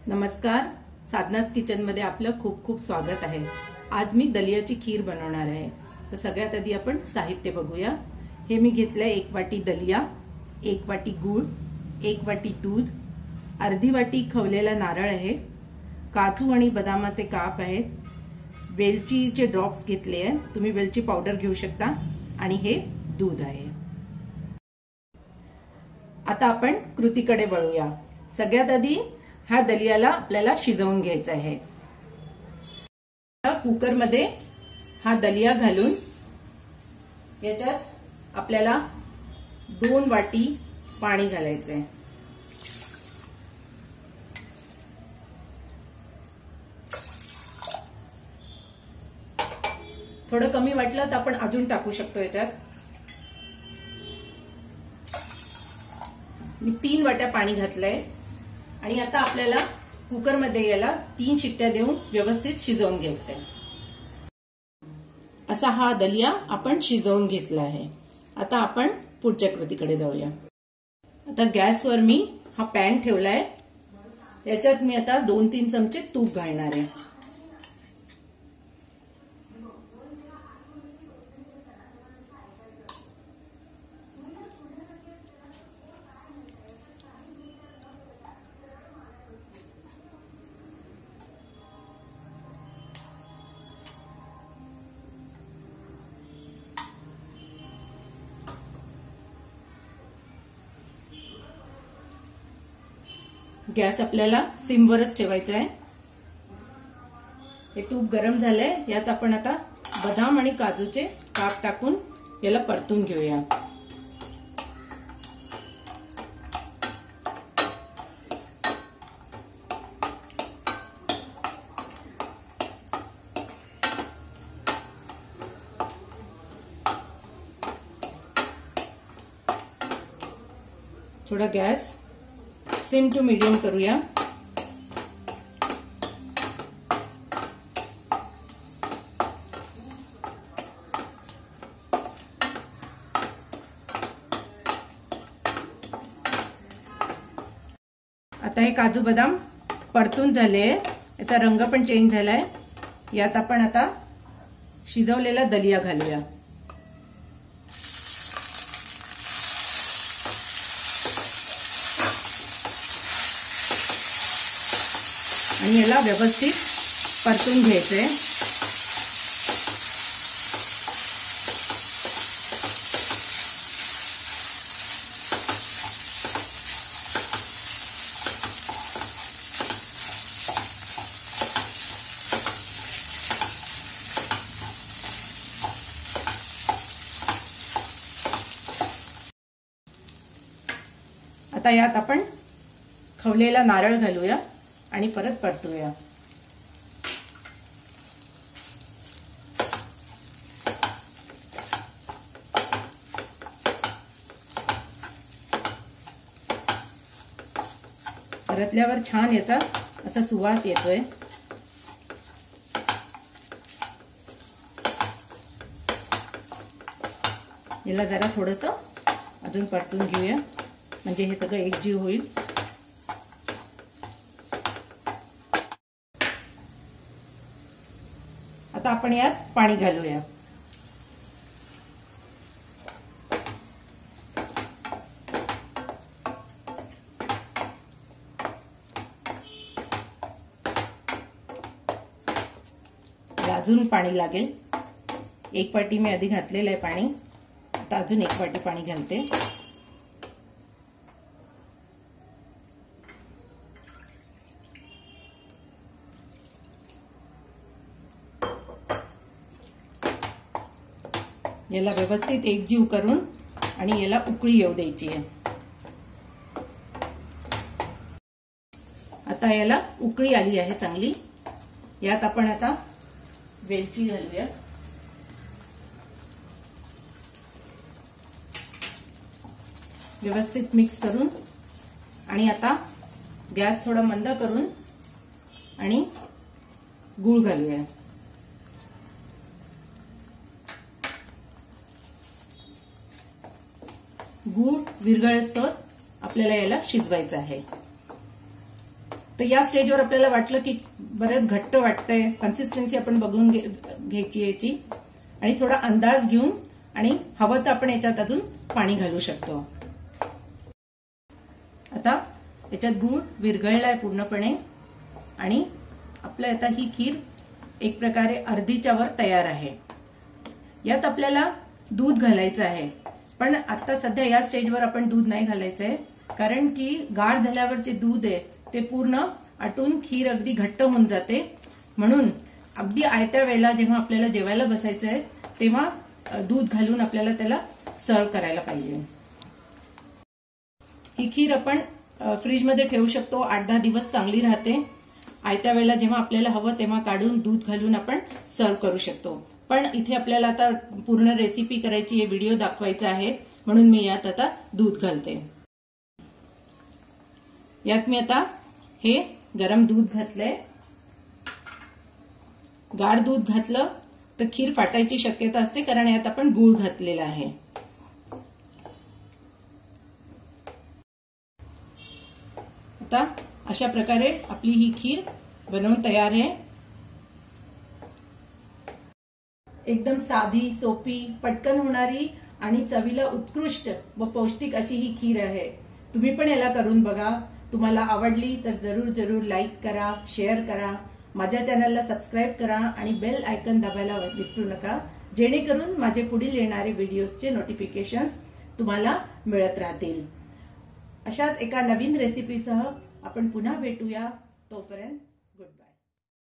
नमस्कार, साधनास किचन मध्ये आपलं खूप खूप स्वागत आहे। आज मी दलियाची खीर बनवणार आहे। तर सगळ्यात आधी आपण साहित्य बघूया। हे मी घेतलंय 1 वाटी दलिया, 1 वाटी गूळ, 1 वाटी दूध, अर्धी वाटी खवलेला नारळ आहे, काजू आणि बदामाचे काप आहेत, वेलचीचे ड्रॉप्स घेतले आहे, तुम्ही वेलची पावडर घेऊ शकता, आणि हे दूध आहे। आता आपण कृतीकडे वळूया। सगळ्यात आधी हा दलियाला आपल्याला शिजवून घ्यायचा आहे। कुकर मध्ये हा दलिया घालून याच्यात आपल्याला 2 वाटी पाणी घालायचं आहे। थोडं कमी वाटलं तर आपण अजून टाकू शकतो। याच्यात मी 3 वाट्या पाणी घातलंय आणि आता आपल्याला कुकर मध्ये याला 3 शिट्ट्या देऊन व्यवस्थित शिजवून घ्यायचंय। असा हा दलिया आपण शिजवून घेतला आहे। आता आपण पुढच्या कृतीकडे जाऊया। आता गॅसवर मी हा पॅन ठेवलाय, याच्यात मी आता 2-3 चमचे तूप घालणार आहे। गॅस आपल्याला सिमवरच ठेवायचा आहे। हे तूप गरम झालंय, यात आपण आता बदाम आणि काजूचे काप टाकून याला परतून घेऊया। थोडा गॅस सिम टू मीडियम करूया। आता हे काजू बदाम परतून झाले, याचा रंग पण चेंज झालाय। यात आपण आता शिजवलेला दलिया घालूया। आणि याला व्यवस्थित परतून घ्यायचंय। आता यात आपण खवलेला नारळ घालूया आणि परत परतूया। परतल्यावर छान याचा असा सुवास येतोय। याला जरा थोडंसं अजून परतून घेऊया, म्हणजे हे सगळं एकजीव होईल। आता आपण यात पाणी घालूया। अजून पाणी लागेल। 1 वाटी मी आधी घातलेलं आहे पाणी, आता अजून 1 वाटी पाणी घालते। याला व्यवस्थित एकजीव करून आणि याला उकळी येऊ द्यायची आहे। आता याला उकळी आली आहे चांगली। यात आपण आता वेलची घालूया। व्यवस्थित मिक्स करून आणि आता गॅस थोडा मंद करून आणि गूळ घालूया। गूळ विरघळेस्तोवर आपल्याला याला शिजवायचं आहे। तर या स्टेजवर आपल्याला वाटलं की बरंच घट्ट वाटतंय, कन्सिस्टन्सी आपण बघून घ्यायची याची आणि थोडा अंदाज घेऊन आणि हवं तर आपण याच्यात अजून पाणी घालू शकतो. आता याच्यात गूळ विरघळलाय पूर्णपणे आणि आपलं आता ही खीर एक प्रकारे अर्धीच्या वर तयार आहे. यात आपल्याला दूध घालायचं आहे, पण आता सध्या या स्टेजवर आपण दूध नाही घालायचं आहे, कारण की गार झाल्यावर जे दूध आहे ते पूर्ण आटून खीर अगदी घट्ट होऊन जाते. म्हणून अगदी आयत्या वेळेला जेव्हा आपल्याला जेवायला बसायचं आहे तेव्हा दूध घालून आपल्याला त्याला सर्व करायला पाहिजे. ही खीर आपण फ्रीजमध्ये ठेवू शकतो, 8-10 दिवस चांगली राहते. आयत्या वेळेला जेव्हा आपल्याला हवं तेव्हा काढून दूध घालून आपण सर्व करू शकतो. पण इथे आपल्याला आता पूर्ण रेसिपी करायची, हे व्हिडिओ दाखवायचा आहे, म्हणून मी यात आता दूध घालते. यात मी आता हे गरम दूध घातलंय. गार दूध घातलं तर खीर फाटायची शक्यता असते, कारण यात आपण गूळ घातलेला आहे. आता अशा प्रकारे आपली ही खीर बनवून तयार आहे. एकदम साधी, सोपी, पटकन होणारी आणि चवीला उत्कृष्ट व पौष्टिक अशी ही खीर आहे. तुम्ही पण याला करून बघा. तुम्हाला आवडली तर जरूर लाईक करा, शेअर करा, माझ्या चॅनलला सबस्क्राईब करा आणि बेल आयकॉन दाबायला विसरू नका, जेणेकरून माझे पुढील येणारे व्हिडिओजचे नोटिफिकेशन्स तुम्हाला मिळत राहतील. अशाच एका नवीन रेसिपीसह आपण पुन्हा भेटूया. तोपर्यंत